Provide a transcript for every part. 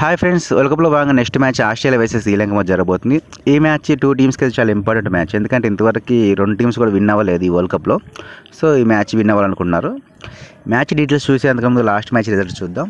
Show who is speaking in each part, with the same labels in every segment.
Speaker 1: Hi friends, world కప్లో భాగంగా next match Australia versus Sri Lanka మధ్య జరగబోతుంది. ఈ మ్యాచ్ 2 టీమ్స్కి చాలా ఇంపార్టెంట్ మ్యాచ్. ఎందుకంటే ఇంతవరకు 2 టీమ్స్ కూడా విన్ అవ్వలేదు ఈ వరల్డ్ కప్లో. సో ఈ మ్యాచ్ విన్ అవ్వాలనుకున్నారు. మ్యాచ్ డీటెయిల్స్ చూసేందుకు లాస్ట్ మ్యాచ్ రిజల్ట్ చూద్దాం.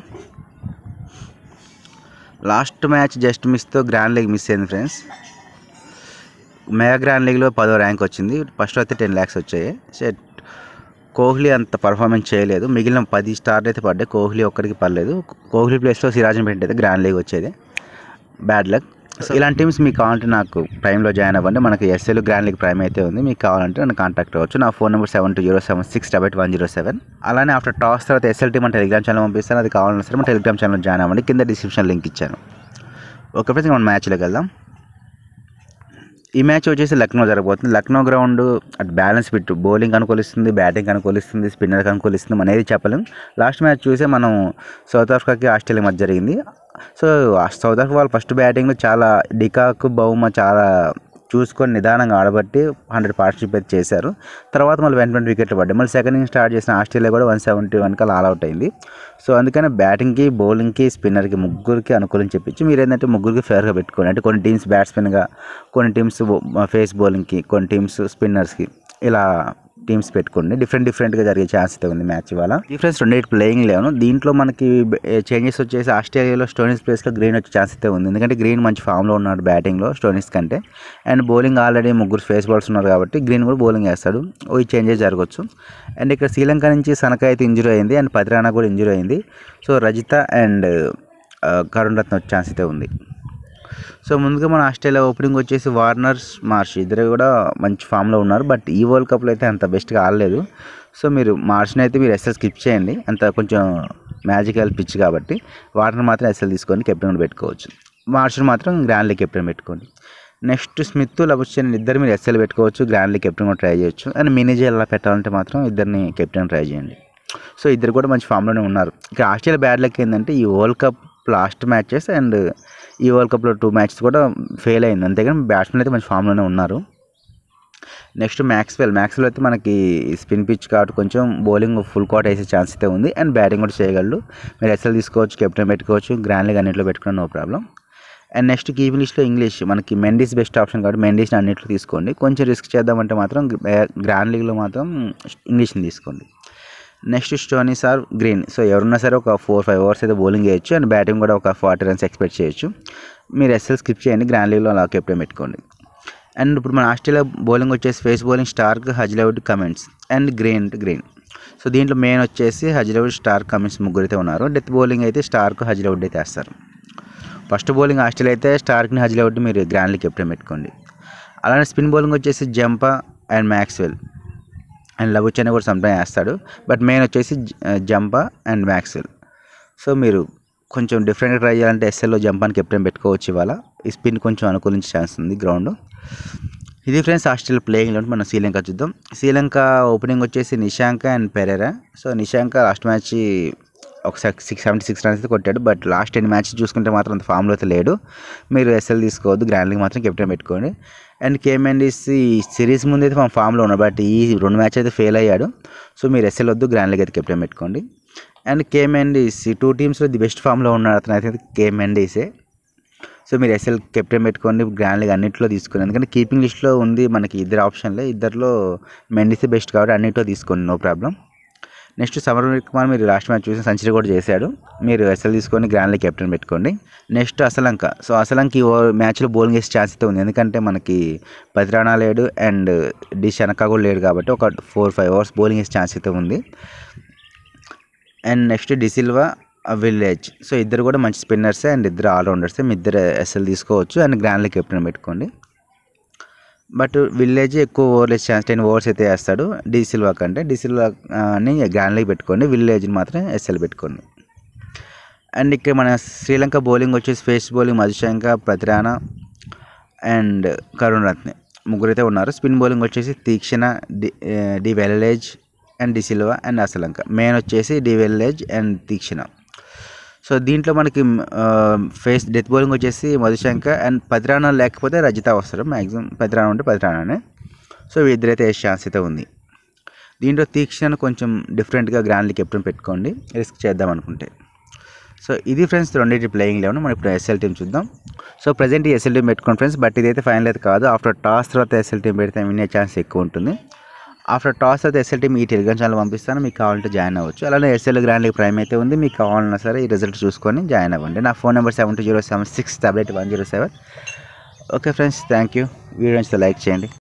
Speaker 1: లాస్ట్ మ్యాచ్ జస్ట్ మిస్తో గ్రాండ్ లీగ్ మిస్ అయింది ఫ్రెండ్స్. మెగా గ్రాండ్ లీగ్లో 10వ ర్యాంక్ వచ్చింది. ఫస్ట్ అయితే 10 lakhs వచ్చాయి. కోహ్లీ అంత పర్ఫార్మెన్స్ చేయలేదు. మిగిలిన 10 స్టార్లు అయితే పడ్డాయి, కోహ్లీ ఒక్కడికి పడలేదు. కోహ్లీ ప్లేస్లో సిరాజ్ని పెట్టయితే గ్రాండ్ లీగ్ వచ్చేది. Bad luck. సో ఇలాంటి టీమ్స్ మీకు కావాలంటే నాకు ప్రైమ్లో జాయిన్ అవ్వండి. మనకి ఎస్ఎల్ గ్రాండ్ లీగ్ ప్రైమ్ అయితే ఉంది. మీకు కావాలంటే నన్ను కాంటాక్ట్ అవ్వచ్చు. నా ఫోన్ నెంబర్ 7207768107. అలానే ఆఫ్టర్ టాస్ తర్వాత ఎస్ఎల్ టీమ్ అంటే టెలిగ్రామ్ ఛానల్ పంపిస్తాను. అది కావాలన్నా సరే మన టెలిగ్రామ్ ఛానల్ జాయిన్ అవ్వండి. కింద డిస్క్రిప్షన్ లింక్ ఇచ్చాను. ఓకే ఫ్రెండ్స్, మనం మ్యాచ్లోకి వెళ్దాం. ఈ మ్యాచ్ వచ్చేసి లక్నో జరగబోతుంది. లక్నో గ్రౌండ్ అటు బ్యాలెన్స్ బిట్ బౌలింగ్ అనుకూలిస్తుంది, బ్యాటింగ్ అనుకూలిస్తుంది, స్పిన్నర్కి అనుకూలిస్తుంది, అనేది చెప్పలేం. లాస్ట్ మ్యాచ్ చూసే మనం సౌత్ ఆఫ్రికాకి ఆస్ట్రేలియా మధ్య జరిగింది. సో సౌత్ ఆఫ్రికా వాళ్ళు ఫస్ట్ బ్యాటింగ్లో చాలా డికాక్ బౌమ చాలా చూసుకొని నిదానంగా ఆడబట్టి 100 పార్ట్నర్షిప్ అయితే చేశారు. తర్వాత మళ్ళీ 20 వికెట్లు పడ్డాయి. మళ్ళీ సెకండ్ ఇన్నింగ్స్ స్టార్ట్ చేసిన ఆస్ట్రేలియా కూడా 171 ఆల్ అవుట్ అయింది. సో అందుకని బ్యాటింగ్కి, బౌలింగ్కి, స్పిన్నర్కి ముగ్గురికి అనుకూలం చెప్పించి మీరు ఏంటంటే ముగ్గురికి ఫేర్గా పెట్టుకోండి. అంటే కొన్ని టీమ్స్ బ్యాట్స్మెన్గా, కొన్ని టీమ్స్ ఫేస్ బౌలింగ్కి, కొన్ని టీమ్స్ స్పిన్నర్స్కి, ఇలా టీమ్స్ పెట్టుకోండి. డిఫరెంట్గా జరిగే ఛాన్స్ అయితే ఉంది మ్యాచ్ ఇవాళ. డిఫరెన్స్ 2 ప్లేయింగ్ లేవను. దీంట్లో మనకి చేంజెస్ వచ్చేసి ఆస్ట్రేలియాలో స్టోనిస్ ప్లేస్లో గ్రీన్ వచ్చే ఛాన్స్ అయితే ఉంది. ఎందుకంటే గ్రీన్ మంచి ఫామ్లో ఉన్నాడు బ్యాటింగ్లో స్టోనిస్ కంటే. అండ్ బౌలింగ్ ఆల్రెడీ ముగ్గురు ఫేస్ బౌలర్స్ ఉన్నారు కాబట్టి గ్రీన్ కూడా బౌలింగ్ వేస్తాడు. ఈ చేంజెస్ జరగవచ్చు. అండ్ ఇక్కడ శ్రీలంక నుంచి సనక అయితే ఇంజురీ అయింది. అండ్ పతిరానా కూడా ఇంజురీ అయింది. So Rajitha and Karunaratne వచ్చే ఛాన్స్ అయితే ఉంది. సో ముందుగా మన ఆస్ట్రేలియా ఓపెనింగ్ వచ్చేసి వార్నర్, మార్ష్ ఇద్దరు కూడా మంచి ఫామ్లో ఉన్నారు. బట్ ఈ వరల్డ్ కప్లో అయితే అంత బెస్ట్గా ఆడలేదు. సో మీరు మార్ష్ని అయితే మీరు ఎస్ఎల్ స్కిప్ చేయండి. అంత కొంచెం మ్యాజికల్ పిచ్ కాబట్టి వార్నర్ మాత్రం ఎస్ఎల్ తీసుకొని కెప్టెన్ పెట్టుకోవచ్చు. మార్ష్ని మాత్రం గ్రాండ్ లీగ్ కెప్టెన్ పెట్టుకోండి. నెక్స్ట్ స్మిత్, లబుషేన్ ఇద్దరు మీరు ఎస్ఎల్ పెట్టుకోవచ్చు. గ్రాండ్ లీగ్ కెప్టెన్ కూడా ట్రై చేయొచ్చు. అండ్ మినిజే ఎలా పెట్టాలంటే మాత్రం ఇద్దరిని కెప్టెన్ ట్రై చేయండి. సో ఇద్దరు కూడా మంచి ఫామ్లోనే ఉన్నారు. ఇక ఆస్ట్రేలియా బ్యాడ్ లక్ ఏంటంటే ఈ world cup last matches and ఈ వరల్డ్ కప్లో 2 మ్యాచెస్ కూడా ఫెయిల్ అయింది. అంతేగాని బ్యాట్స్మెన్ అయితే మంచి ఫామ్లోనే ఉన్నారు. నెక్స్ట్ మ్యాక్స్వెల్ అయితే మనకి స్పిన్ పిచ్ కాబట్టి కొంచెం బౌలింగ్ ఫుల్ కాట్ వేసే ఛాన్స్ అయితే ఉంది. అండ్ బ్యాటింగ్ కూడా చేయగలడు. మీరు ఎస్ఎల్ తీసుకోవచ్చు, కెప్టెన్ పెట్టుకోవచ్చు, గ్రాండ్ లీగ్ అన్నింటిలో పెట్టుకున్న no problem. And next keeping లిస్ట్లో ఇంగ్లీష్ మనకి మెండిస్ బెస్ట్ ఆప్షన్ కాబట్టి మెండిస్ని అన్నింటిలో తీసుకోండి. కొంచెం రిస్క్ చేద్దామంటే మాత్రం గ్రాండ్ లీగ్లో మాత్రం ఇంగ్లీష్ని తీసుకోండి. Next Stoinis or Green. So ఎవరున్నా సరే ఒక 4-5 ఓవర్స్ అయితే బౌలింగ్ చేయొచ్చు. అండ్ బ్యాటింగ్ కూడా ఒక 40 runs ఎక్స్పెక్ట్ చేయొచ్చు. మీరు ఎస్ఎల్ స్కిప్ చేయండి, గ్రాండ్ లీగ్లో అలా కెప్టెన్ పెట్టుకోండి. అండ్ ఇప్పుడు మన ఆస్ట్రేలియా బౌలింగ్ వచ్చేసి pace bowling Starc, Hazlewood, Cummins and Green. So దీంట్లో మెయిన్ వచ్చేసి హజ్లవుడ్, స్టార్క్, కమిన్స్ ముగ్గురు అయితే ఉన్నారు. డెత్ బౌలింగ్ అయితే స్టార్క్, హజ్లవుడ్ అయితే వేస్తారు. ఫస్ట్ బౌలింగ్ ఆస్ట్రేలియా అయితే స్టార్క్ని, హజ్లవుడ్ మీరు గ్రాండ్ లీగ్ కెప్టెన్ పెట్టుకోండి. అలానే స్పిన్ బౌలింగ్ వచ్చేసి Zampa and Maxwell and Labuschagne కూడా సమ్టైమ్ వేస్తాడు. బట్ మెయిన్ వచ్చేసి జంపా అండ్ మ్యాక్స్వెల్. సో మీరు కొంచెం డిఫరెంట్గా ట్రై చేయాలంటే ఎస్ఎల్లో జంపాని కెప్టెన్ పెట్టుకోవచ్చు. ఇవాళ ఈ స్పిన్ కొంచెం అనుకూలించే ఛాన్స్ ఉంది గ్రౌండ్. ఇది ఫ్రెండ్స్ ఆస్ట్రేలియా ప్లేయింగ్లో మనం శ్రీలంక చూద్దాం. శ్రీలంక ఓపెనింగ్ వచ్చేసి Nissanka and Perera. So Nissanka last match ఒక 76 runs అయితే కొట్టాడు. బట్ లాస్ట్ 10 మ్యాచెస్ చూసుకుంటే మాత్రం అంత ఫామ్లో అయితే లేడు. మీరు ఎస్ఎల్ తీసుకోవద్దు, గ్రాండ్ లీగ్ మాత్రం కెప్టెన్ పెట్టుకోండి. అండ్ కేఎంఎన్డీస్ ఈ సిరీస్ ముందు అయితే మన ఫామ్లో ఉన్నాడు. బట్ ఈ 2 మ్యాచ్ అయితే ఫెయిల్ అయ్యాడు. సో మీరు ఎస్ఎల్ వద్దు, గ్రాండ్ లీగ్ అయితే కెప్టెన్ పెట్టుకోండి. అండ్ కేఎంఎన్డీస్ ఈ 2 టీమ్స్లో ది బెస్ట్ ఫామ్లో ఉన్నాడు అతను అయితే కేఎంఎన్డీసే. సో మీరు ఎస్ఎల్ కెప్టెన్ పెట్టుకోండి, గ్రాండ్ లీగ్ అన్నింటిలో తీసుకోండి. ఎందుకంటే కీపింగ్ లిస్ట్లో ఉంది మనకి ఇద్దరు ఆప్షన్లే. ఇద్దరిలో మెండిసే బెస్ట్ కాబట్టి అన్నింటిలో తీసుకోండి, no problem. Next Samar Kumar మీరు లాస్ట్ మ్యాచ్ చూసి సెంచరీ కూడా చేశాడు. మీరు ఎస్ఎల్ తీసుకొని గ్రాండ్ లీగ్ కెప్టెన్ పెట్టుకోండి. నెక్స్ట్ అసలంక. సో అసలంక ఈ మ్యాచ్లో బౌలింగ్ వేసే ఛాన్స్ అయితే ఉంది. ఎందుకంటే మనకి పతిరానా లేడు అండ్ డి శనక కూడా లేడు కాబట్టి ఒక 4-5 ఓవర్స్ బౌలింగ్ వేసే ఛాన్స్ అయితే ఉంది. And next de Silva, Wellalage. So ఇద్దరు కూడా మంచి స్పిన్నర్సే అండ్ ఇద్దరు ఆల్రౌండర్సే. మీ ఇద్దరు ఎస్ఎల్ తీసుకోవచ్చు అండ్ గ్రాండ్ లీగ్ కెప్టెన్ పెట్టుకోండి. బట్ విల్లేజ్ ఎక్కువ ఓవర్లు వేసే ఛాన్స్ 10 ఓవర్స్ అయితే వేస్తాడు డిసిల్వా కంటే. డిసిల్వాని గ్రాండ్ లీగ్ పెట్టుకోండి, విల్లేజ్ని మాత్రం ఎస్ఎల్ పెట్టుకోండి. అండ్ ఇక్కడ మన శ్రీలంక బౌలింగ్ వచ్చేసి pace bowling Madushanka, Pathirana and Karunaratne ముగ్గురు అయితే ఉన్నారు. స్పిన్ బౌలింగ్ వచ్చేసి Theekshana, D Wellalage and de Silva and Asalanka. Main వచ్చేసి D Wellalage and Theekshana. So దీంట్లో మనకి ఫేస్ డెత్ బౌలింగ్ వచ్చేసి మధుశంక అండ్ పతిరానా లేకపోతే రజిత వస్తారు. మ్యాక్సిమం పతిరానా ఉంటే పతిరానానే. సో ఇద్దరైతే వేసే ఛాన్స్ అయితే ఉంది. దీంట్లో తీక్షణ కొంచెం డిఫరెంట్గా గ్రాండ్ లీగ్ కెప్టెన్ పెట్టుకోండి రిస్క్ చేద్దాం అనుకుంటే. సో ఇది ఫ్రెండ్స్ రెండింటి ప్లేయింగ్ లెవెన్. మనం ఇప్పుడు ఎస్ఎల్ టీమ్ చూద్దాం. సో ప్రజెంట్ ఈ ఎస్ఎల్ టీమ్ పెట్టుకోండి ఫ్రెండ్స్, బట్ ఇదైతే ఫైనల్ అయితే కాదు. ఆఫ్టర్ టాస్ తర్వాత ఎస్ఎల్ టీమ్ పెడితే వినే ఛాన్స్ ఎక్కువ ఉంటుంది. ఆఫ్టర్ టాస్ తర్వాత ఎస్ఎల్ టీమ్ ఈ టెలిగ్రామ్ ఛానల్ పంపిస్తాను, మీకు కావాలంటే జాయిన్ అవ్వచ్చు. అలానే ఎస్ఎల్ గ్రాండ్ లీగ్ ప్రైమ్ అయితే ఉంది, మీకు కావాలన్నా సరే ఈ రిజల్ట్ చూసుకొని జాయిన్ అవ్వండి. నా phone number 72077688 107. Okay friends, thank you. Video నచ్చితే లైక్ చేయండి.